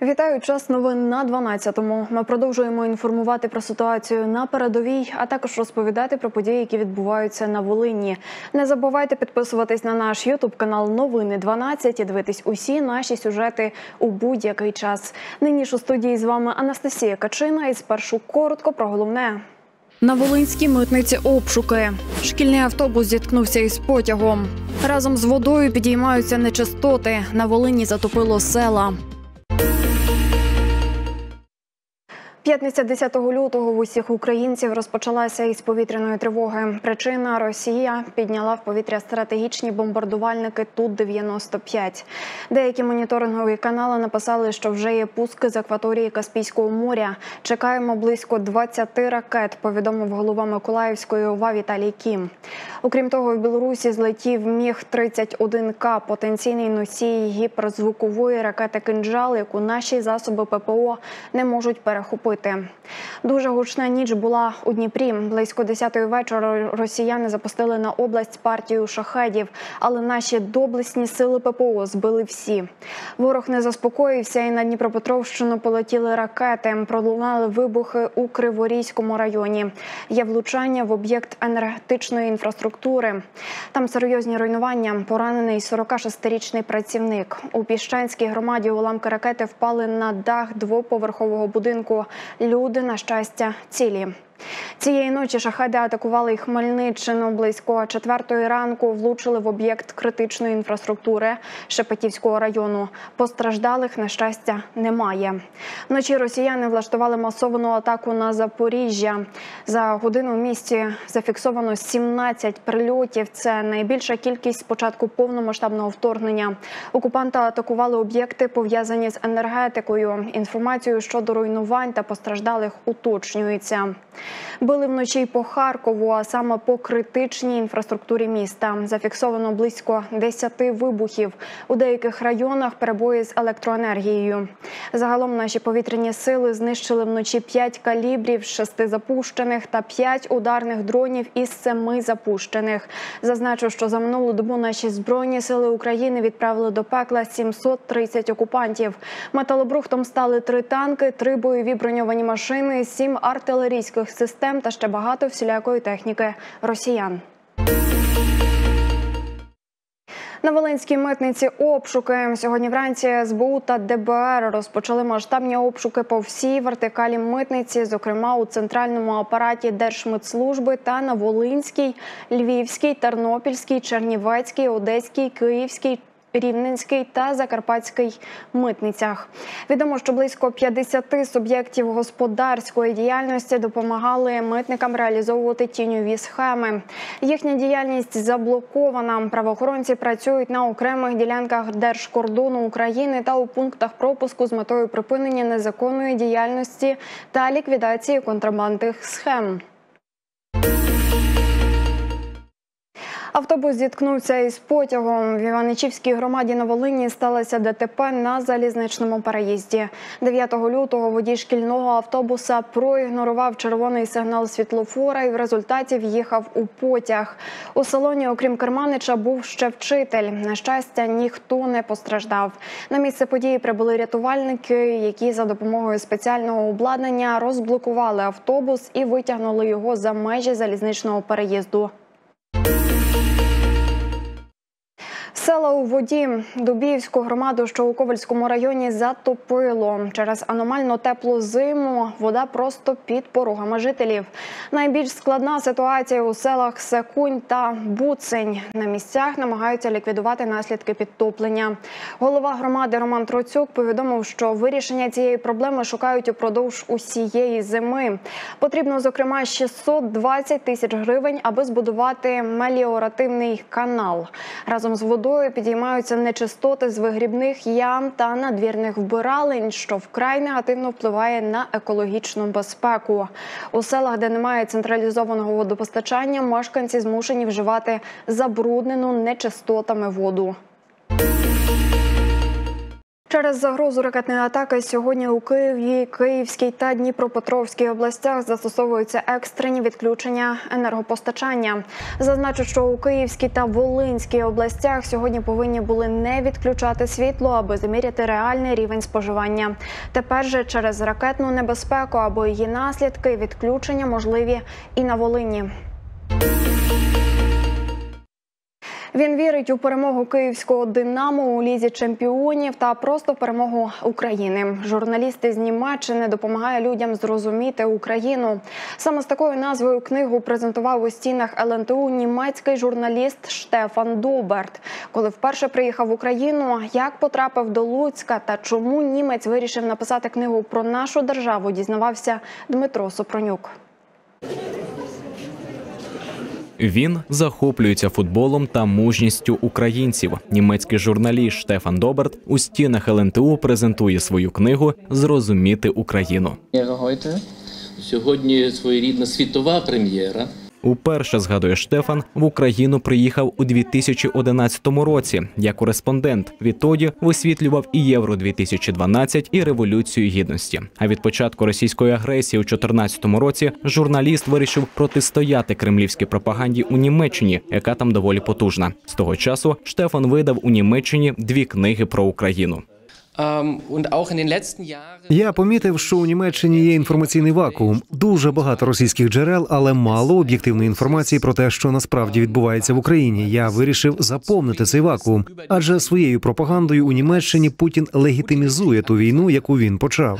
Вітаю, час новин на 12-му. Ми продовжуємо інформувати про ситуацію на передовій, а також розповідати про події, які відбуваються на Волині. Не забувайте підписуватись на наш ютуб-канал «Новини 12» і дивитись усі наші сюжети у будь-який час. Нині ж у студії з вами Анастасія Качина і спершу коротко про головне. На Волинській митниці обшуки. Шкільний автобус зіткнувся із потягом. Разом з водою підіймаються нечистоти. На Волині затопило села. П'ятниця 10 лютого в усіх українців розпочалася із повітряної тривоги. Причина – Росія підняла в повітря стратегічні бомбардувальники Ту-95. Деякі моніторингові канали написали, що вже є пуски з акваторії Каспійського моря. Чекаємо близько 20 ракет, повідомив голова Миколаївської ОВА Віталій Кім. Окрім того, в Білорусі злетів Міг-31К – потенційний носій гіперзвукової ракети «Кинджал», яку наші засоби ППО не можуть перехопити. Дуже гучна ніч була у Дніпрі. Близько 10-ї вечора росіяни запустили на область партію шахедів, але наші доблесні сили ППО збили всі. Ворог не заспокоївся і на Дніпропетровщину полетіли ракети. Пролунали вибухи у Криворізькому районі. Є влучання в об'єкт енергетичної інфраструктури. Там серйозні руйнування. Поранений 46-річний працівник. У Піщанській громаді уламки ракети впали на дах двоповерхового будинку. Люди, на щастя, цілі. Цієї ночі шахеди атакували і Хмельниччину. Близько 4-ї ранку влучили в об'єкт критичної інфраструктури Шепетівського району. Постраждалих, на щастя, немає. Вночі росіяни влаштували масовану атаку на Запоріжжя. За годину в місті зафіксовано 17 прильотів. Це найбільша кількість з початку повномасштабного вторгнення. Окупанти атакували об'єкти, пов'язані з енергетикою. Інформацію щодо руйнувань та постраждалих уточнюється. Били вночі й по Харкову, а саме по критичній інфраструктурі міста. Зафіксовано близько 10 вибухів. У деяких районах перебої з електроенергією. Загалом наші повітряні сили знищили вночі 5 калібрів з 6 запущених та 5 ударних дронів із 7 запущених. Зазначу, що за минулу добу наші Збройні сили України відправили до пекла 730 окупантів. Металобрухтом стали 3 танки, 3 бойові броньовані машини, 7 артилерійських систем та ще багато всілякої техніки росіян. На Волинській митниці обшуки. Сьогодні вранці СБУ та ДБР розпочали масштабні обшуки по всій вертикалі митниці, зокрема у центральному апараті Держмитслужби та на Волинській, Львівській, Тернопільській, Чернівецькій, Одеській, Київській, Рівненський та Закарпатський митницях. Відомо, що близько 50 суб'єктів господарської діяльності допомагали митникам реалізовувати тіньові схеми. Їхня діяльність заблокована. Правоохоронці працюють на окремих ділянках держкордону України та у пунктах пропуску з метою припинення незаконної діяльності та ліквідації контрабандних схем. Автобус зіткнувся із потягом. В Іваничівській громаді на Волині сталося ДТП на залізничному переїзді. 9 лютого водій шкільного автобуса проігнорував червоний сигнал світлофора і в результаті в'їхав у потяг. У салоні, окрім керманича, був ще вчитель. На щастя, ніхто не постраждав. На місце події прибули рятувальники, які за допомогою спеціального обладнання розблокували автобус і витягнули його за межі залізничного переїзду. Села у воді. Дубіївську громаду, що у Ковельському районі, затопило. Через аномально теплу зиму вода просто під порогами жителів. Найбільш складна ситуація у селах Секунь та Буцень. На місцях намагаються ліквідувати наслідки підтоплення. Голова громади Роман Троцюк повідомив, що вирішення цієї проблеми шукають упродовж усієї зими. Потрібно, зокрема, 620 тисяч гривень, аби збудувати меліоративний канал. Разом з водою підіймаються нечистоти з вигрібних ям та надвірних вбиралень, що вкрай негативно впливає на екологічну безпеку. У селах, де немає централізованого водопостачання, мешканці змушені вживати забруднену нечистотами воду. Через загрозу ракетної атаки сьогодні у Києві, Київській та Дніпропетровській областях застосовуються екстрені відключення енергопостачання. Зазначу, що у Київській та Волинській областях сьогодні повинні були не відключати світло, аби заміряти реальний рівень споживання. Тепер же через ракетну небезпеку або її наслідки відключення можливі і на Волині. Він вірить у перемогу київського «Динамо» у Лізі чемпіонів та просто перемогу України. Журналіст із Німеччини допомагає людям зрозуміти Україну. Саме з такою назвою книгу презентував у стінах ЛНТУ німецький журналіст Штефан Доберт. Коли вперше приїхав в Україну, як потрапив до Луцька та чому німець вирішив написати книгу про нашу державу, дізнавався Дмитро Супронюк. Він захоплюється футболом та мужністю українців. Німецький журналіст Штефан Доберт у стінах ЛНТУ презентує свою книгу «Зрозуміти Україну». Сьогодні своєрідна світова прем'єра. Уперше, згадує Штефан, в Україну приїхав у 2011 році як кореспондент. Відтоді висвітлював і Євро-2012, і Революцію Гідності. А від початку російської агресії у 2014 році журналіст вирішив протистояти кремлівській пропаганді у Німеччині, яка там доволі потужна. З того часу Штефан видав у Німеччині 2 книги про Україну. Я помітив, що у Німеччині є інформаційний вакуум. Дуже багато російських джерел, але мало об'єктивної інформації про те, що насправді відбувається в Україні. Я вирішив заповнити цей вакуум, адже своєю пропагандою у Німеччині Путін легітимізує ту війну, яку він почав.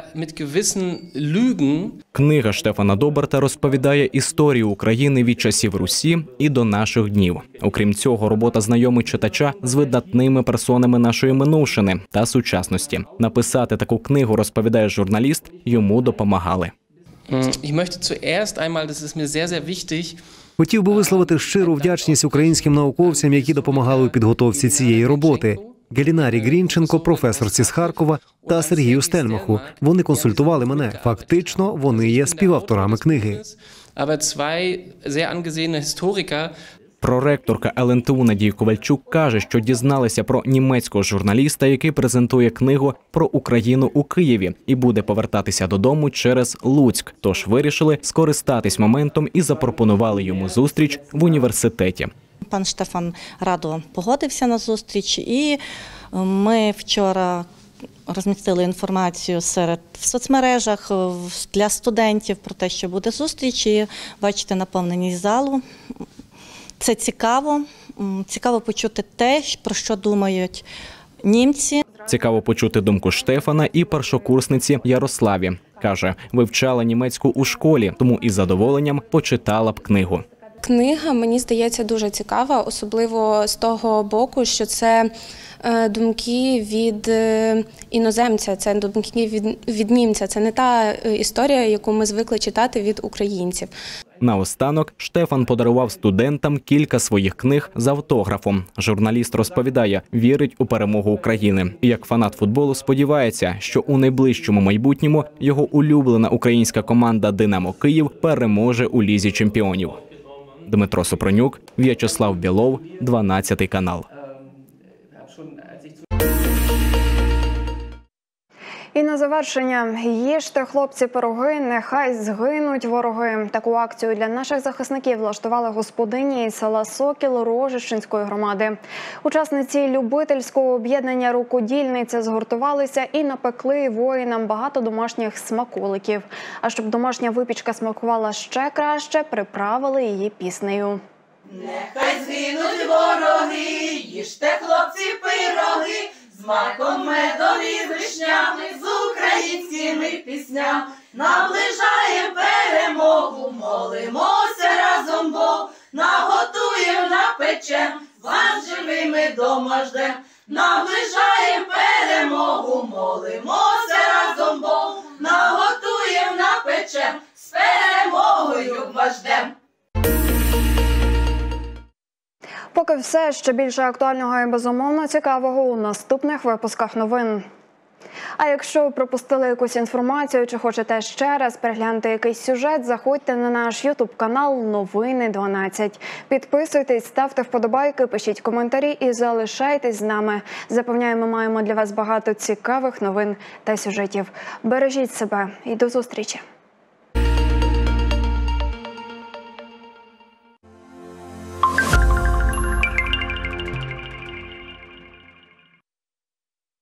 Книга Штефана Доберта розповідає історію України від часів Русі і до наших днів. Окрім цього, робота знайомить читача з видатними персонами нашої минувшини та сучасності. Написати таку книгу, розповідає журналіст, йому допомагали. Хотів би висловити щиру вдячність українським науковцям, які допомагали у підготовці цієї роботи. Гелінарі Грінченко, професорці з Харкова, та Сергію Стельмаху. Вони консультували мене. Фактично, вони є співавторами книги. Проректорка ЛНТУ Надія Ковальчук каже, що дізналися про німецького журналіста, який презентує книгу про Україну у Києві і буде повертатися додому через Луцьк. Тож вирішили скористатись моментом і запропонували йому зустріч в університеті. Пан Штефан радо погодився на зустріч, і ми вчора розмістили інформацію в соцмережах для студентів про те, що буде зустріч, і бачите наповненість залу. Це цікаво. Цікаво почути те, про що думають німці. Цікаво почути думку Штефана і першокурсниці Ярославі. Каже, вивчала німецьку у школі, тому із задоволенням почитала б книгу. Книга, мені здається, дуже цікава, особливо з того боку, що це думки від іноземця, це думки від німця. Це не та історія, яку ми звикли читати від українців. Наостанок Штефан подарував студентам кілька своїх книг з автографом. Журналіст розповідає, вірить у перемогу України. І як фанат футболу сподівається, що у найближчому майбутньому його улюблена українська команда «Динамо Київ» переможе у Лізі чемпіонів. Дмитро Супронюк, В'ячеслав Білов, 12 канал. І на завершення. Їжте, хлопці, пироги, нехай згинуть вороги. Таку акцію для наших захисників влаштували господині із села Сокіл Рожищенської громади. Учасниці любительського об'єднання «Рукодільниця» згуртувалися і напекли воїнам багато домашніх смаколиків. А щоб домашня випічка смакувала ще краще, приправили її піснею. Нехай згинуть вороги, їжте, хлопці, пироги, з маком, медом і вишнями, з українськими піснями. Наближаєм перемогу, молимося разом Бог, наготуєм, напечем, вас живими дома ждем. Наближаєм перемогу, молимося разом Бог, наготуєм, напечем, з перемогою вас ждем. Поки все, ще більше актуального і безумовно цікавого у наступних випусках новин. А якщо пропустили якусь інформацію чи хочете ще раз переглянути якийсь сюжет, заходьте на наш ютуб-канал «Новини 12». Підписуйтесь, ставте вподобайки, пишіть коментарі і залишайтесь з нами. Запевняємо, маємо для вас багато цікавих новин та сюжетів. Бережіть себе і до зустрічі!